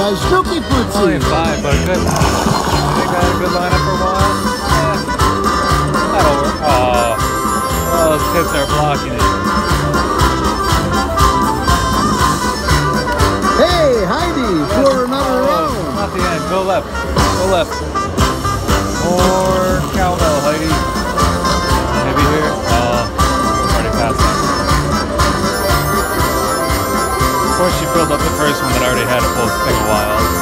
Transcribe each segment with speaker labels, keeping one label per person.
Speaker 1: my Snooky Footsie.
Speaker 2: Only 5, but good. I think I had a good lineup for a while. Yeah. That'll work. Oh, those kids are blocking it.
Speaker 1: Hey, Heidi, for another round.
Speaker 2: Not the end. Go left. Go left. More cowbell, Heidi. Maybe here. Oh, already passed that. Of course, she filled up the first one that already had a full thing of wilds.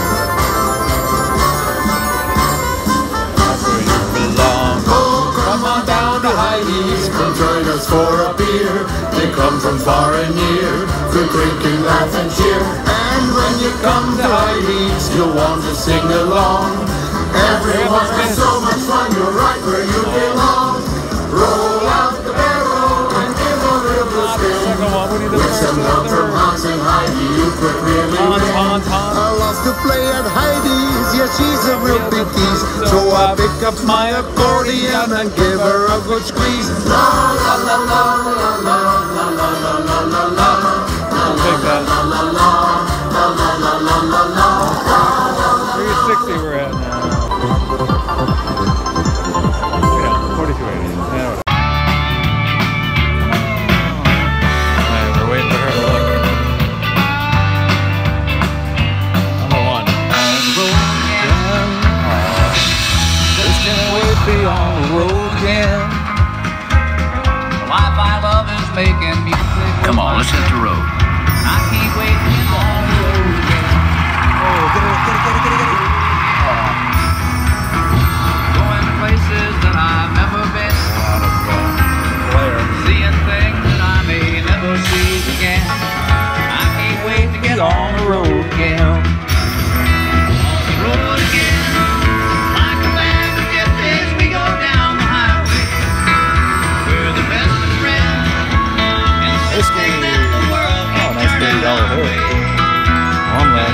Speaker 2: That's where you belong.
Speaker 3: Oh, come on down to Heidi's, come join us for a beer. They come from far and near, for drinking, laugh and cheer. And when you come to Heidi's, you'll want to sing along. Everyone has so much fun, you're right where you belong. Roll out the barrel and give a little spin. With some love from Hans and Heidi, you could really win.
Speaker 1: I love to play at Heidi's, yeah, she's a real big tease. So I pick up my accordion and give her a good squeeze.
Speaker 3: La la la la la la la la la la la la.
Speaker 2: I'll take that. 360 we're at now. Yeah, 4280. Yeah. Alright, we're waiting for her to look. Number 1. Just can't wait to be on the road again.
Speaker 4: The life I love is making music.
Speaker 5: Come on, let's hit the road.
Speaker 4: I can't wait to get on the road again.
Speaker 2: Oh, get it.
Speaker 4: Going to places that I've never been. Seeing things that I may never see again. I can't wait to get on the road again. On the road again. Like a band of gypsies, we go down the highway. We're the best of friends. Insisting that the world can turn out our way.
Speaker 2: One left.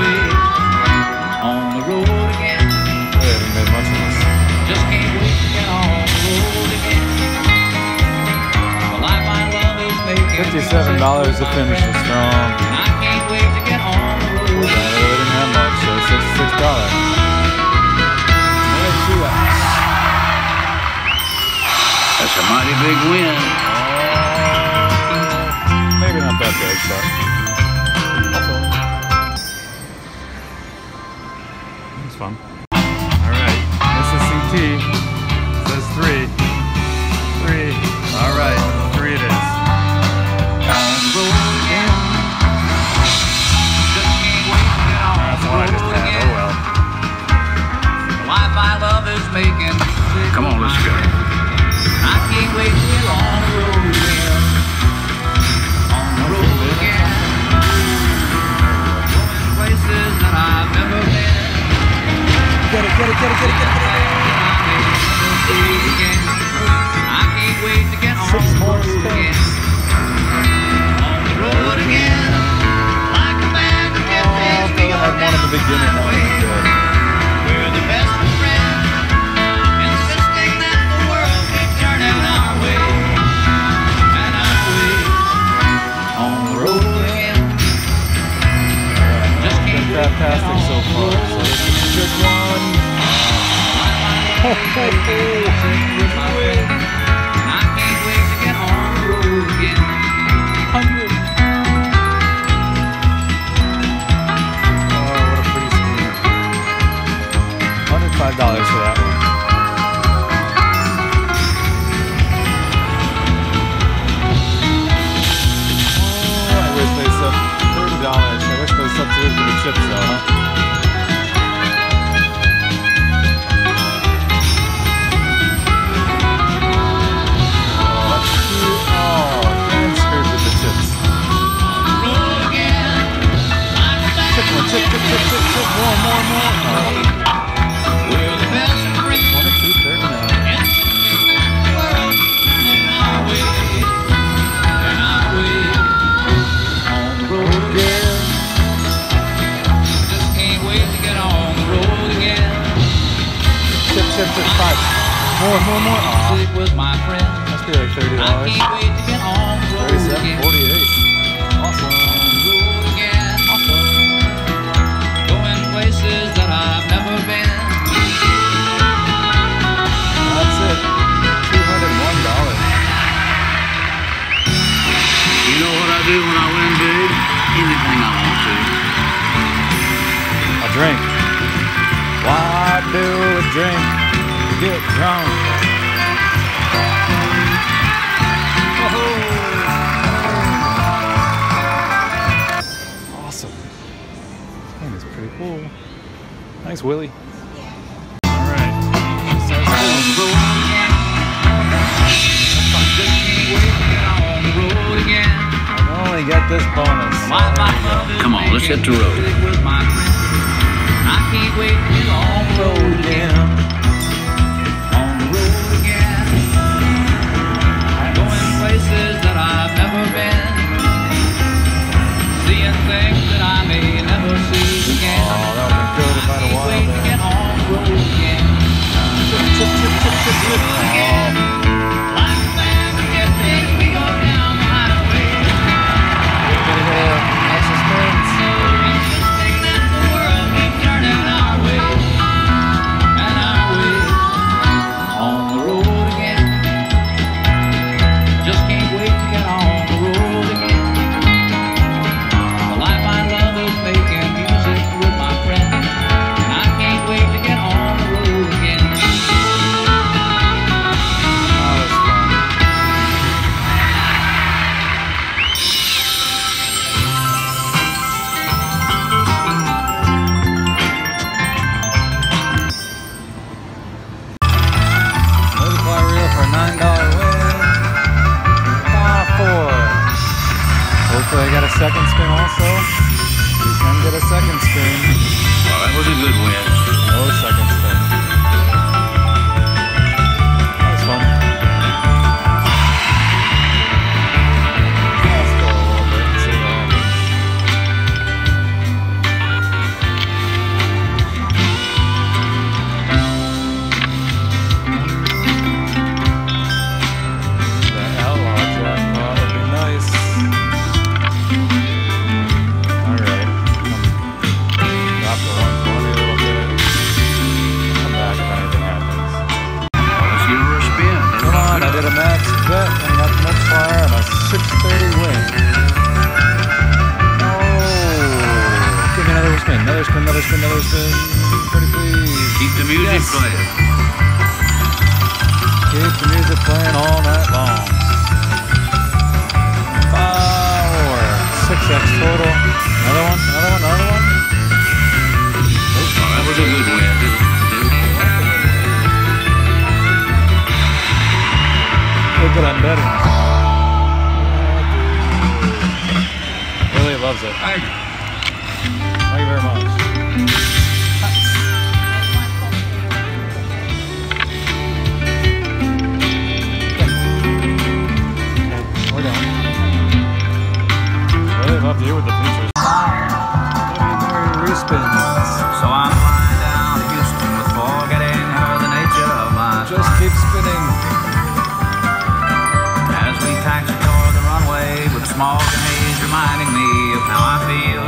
Speaker 4: On the road again.
Speaker 2: We haven't made much of this.
Speaker 4: Just can't wait to get on the road again. The life I love is making
Speaker 2: $57 to finish it strong.
Speaker 4: I can't wait to get on the road
Speaker 2: I
Speaker 4: again.
Speaker 2: really didn't have much, so $66. Only 2 hours.
Speaker 5: That's a mighty big win.
Speaker 2: Maybe not that big, but it's fun. Alright, this is CT. Says 3. 3. Alright, 3 it is.
Speaker 4: On the road again. Just can't wait to get on
Speaker 2: That's
Speaker 4: the
Speaker 2: the one I just
Speaker 4: road
Speaker 2: had.
Speaker 4: again.
Speaker 2: Oh well.
Speaker 4: The life I love is making music.
Speaker 5: Come on, let's go.
Speaker 4: I can't wait to get on the road again. On the road again. Going places that I've never been.
Speaker 2: Get it.
Speaker 4: I can't wait to get on
Speaker 2: 6 more
Speaker 4: the road again.
Speaker 2: spins.
Speaker 4: On the road again. Like a band of gypsies, we go
Speaker 2: I had one
Speaker 4: down
Speaker 2: at the beginning.
Speaker 4: the highway. We're the best of friends, insisting that the world keep turning our way. And I'm on the road again. Just can't wait to get
Speaker 2: Fantastic
Speaker 4: on
Speaker 2: so
Speaker 4: the
Speaker 2: far.
Speaker 4: road
Speaker 2: So this is a good one.
Speaker 4: I can't wait to get on the road again.
Speaker 2: 100. Oh, what a pretty screen. $105 for that one. Oh, I wish they sub $30. I wish they substituted for the chips though, huh? Chip, more.
Speaker 4: We're the best of friends.
Speaker 2: 22.39.
Speaker 4: World turning our way. And our way. On the road again. Just can't wait to get on the road again.
Speaker 2: Chip, 5. More.
Speaker 4: Music with my friends.
Speaker 2: Must be like $30.
Speaker 4: I can't wait to get on the road
Speaker 2: 37,
Speaker 4: again.
Speaker 2: 48. Awesome.
Speaker 4: On the road again.
Speaker 2: Awesome.
Speaker 5: do when I win big? Anything I want to.
Speaker 2: A drink. Why do a drink? Get drunk. Awesome. This game is pretty cool. Thanks, Willie. All right. I only got this bonus.
Speaker 5: Come on, let's hit the road.
Speaker 4: I can't wait to get on the road again. On the road again. Going places that I've never been. Seeing things that I may never see again.
Speaker 2: Oh, that would be good if I'd have
Speaker 4: Wait to get on the road again. Like a band of get big, we go down the highway.
Speaker 2: That's suspense.
Speaker 4: Taking out the world, we turn it our way. And our way. On the road again. Just can't wait to get on the road again. The life I love is making music with my friends. And I can't wait to get on the road again.
Speaker 2: Multiply reel for a $9 win. 4. Hopefully I got a second spin also. You can get a second spin.
Speaker 5: Well, that was a good win.
Speaker 2: No second spin. That was fun. Let's go a little bit and see what happens. The outlaw jackpot would be nice. Alright. Drop the 120 a little bit. Come back if anything happens.
Speaker 5: Let's give her a spin.
Speaker 2: Come on, I did a max bet and got the multiplier and a 630 win. Oh! Give me another spin, another spin, another spin, another spin. Pretty please.
Speaker 5: Keep the music
Speaker 2: Yes.
Speaker 5: playing.
Speaker 2: Keep the music playing all night long. 6x total. Another one, another one, another one.
Speaker 5: Well, that was a good win.
Speaker 2: Look at I'm betting. Willie loves it. Thank you very much. We're done. Really love you with the features. Respins.
Speaker 4: So I'm flying down to Houston with forgetting her, the nature of my
Speaker 2: Just keep spinning.
Speaker 4: As we taxi toward the runway with smog and haze reminding me of how I feel.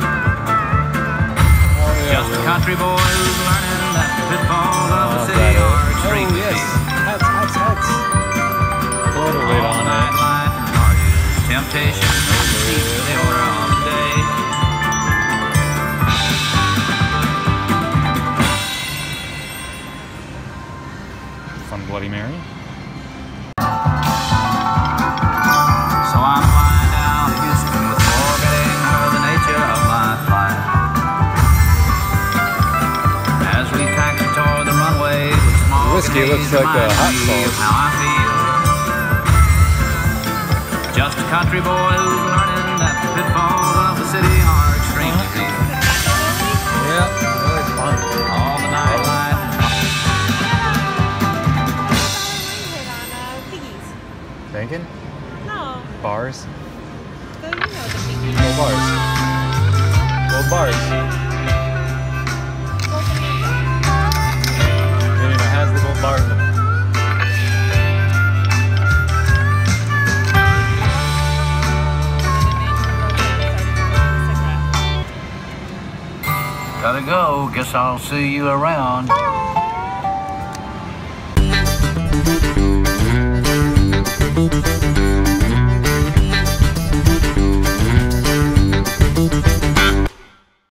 Speaker 2: Oh, yeah,
Speaker 4: Just a country boy who's learning that the pitfalls of the
Speaker 2: Oh,
Speaker 4: city
Speaker 2: that
Speaker 4: are
Speaker 2: is.
Speaker 4: extremely
Speaker 2: Oh, yes.
Speaker 4: deep.
Speaker 2: Hats, hats, hats. Put a lid on it.
Speaker 4: Nightlife and parties, temptation, the order of the day.
Speaker 2: Fun Bloody Mary.
Speaker 4: So I'm flying down to Houston with forgetting her, the nature of my flight. As we taxi toward the runway with small
Speaker 2: Whiskey looks like a hot sauce.
Speaker 4: how I feel. Just a country boy who's learning that the pitfalls of the city are extremely deep.
Speaker 2: Yeah, really fun.
Speaker 4: All the nightlife.
Speaker 2: Thinking?
Speaker 6: No,
Speaker 2: Bars?
Speaker 6: the, you know the thingy.
Speaker 2: Gold bars. Gold bars. Maybe it has the gold bars in it.
Speaker 4: Gotta go. Guess I'll see you around.